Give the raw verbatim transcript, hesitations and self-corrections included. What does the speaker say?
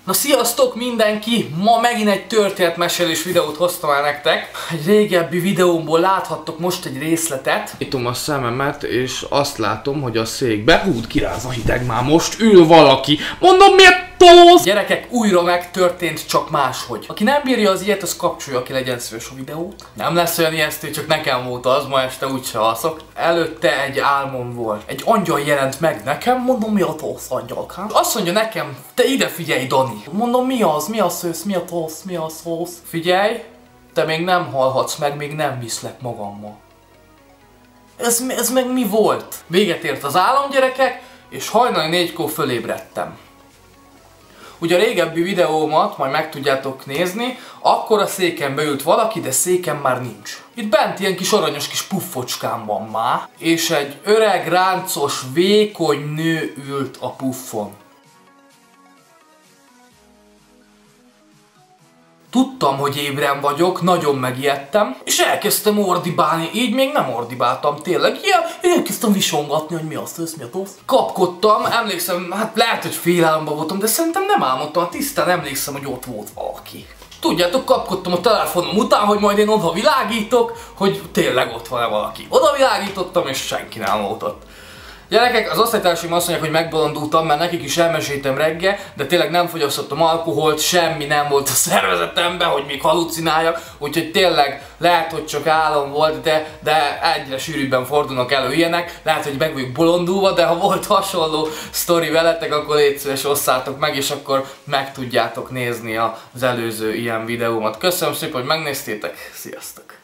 Na sziasztok mindenki! Ma megint egy történetmesélés videót hoztam el nektek. Egy régebbi videómból láthattok most egy részletet. Nyitom a szememet és azt látom, hogy a székbe húd kiráz a hideg, már most ül valaki. Mondom, miért tolsz? Gyerekek, újra megtörtént, csak máshogy. Aki nem bírja az ilyet, az kapcsolja ki, legyen szíves a videót. Nem lesz olyan ijesztő, csak nekem volt az, ma este úgyse alszok. Előtte egy álmom volt. Egy angyal jelent meg nekem, mondom, mi a tolsz, angyalkám? Azt mondja nekem, te ide figyelj, Dani. Mondom, mi az, mi az szősz, mi a tolsz, mi a szósz? Figyelj, te még nem halhatsz meg, még nem viszlek magammal. Ez, ez meg mi volt? Véget ért az álom, gyerekek, és hajnali négykor fölébredtem. Ugye a régebbi videómat majd meg tudjátok nézni, akkor a székembe ült valaki, de székem már nincs. Itt bent ilyen kis aranyos kis puffocskám van már, és egy öreg, ráncos, vékony nő ült a puffon. Tudtam, hogy ébren vagyok, nagyon megijedtem, és elkezdtem ordibálni, így még nem ordibáltam tényleg, ilyen, elkezdtem visongatni, hogy mi az, ez, mi a tolsz. Kapkodtam, emlékszem, hát lehet, hogy félálomban voltam, de szerintem nem álmodtam, tisztán emlékszem, hogy ott volt valaki. Tudjátok, kapkodtam a telefonom után, hogy majd én oda világítok, hogy tényleg ott van-e valaki. Oda világítottam, és senki nem volt ott. Gyerekek, az osztálytársaim azt mondják, hogy megbolondultam, mert nekik is elmeséltem reggel, de tényleg nem fogyasztottam alkoholt, semmi nem volt a szervezetemben, hogy még halucináljak, úgyhogy tényleg lehet, hogy csak álom volt, de, de egyre sűrűbben fordulnak elő ilyenek, lehet, hogy meg vagyok bolondulva, de ha volt hasonló sztori veletek, akkor légy szíves, osszátok meg, és akkor meg tudjátok nézni az előző ilyen videómat. Köszönöm szépen, hogy megnéztétek, sziasztok!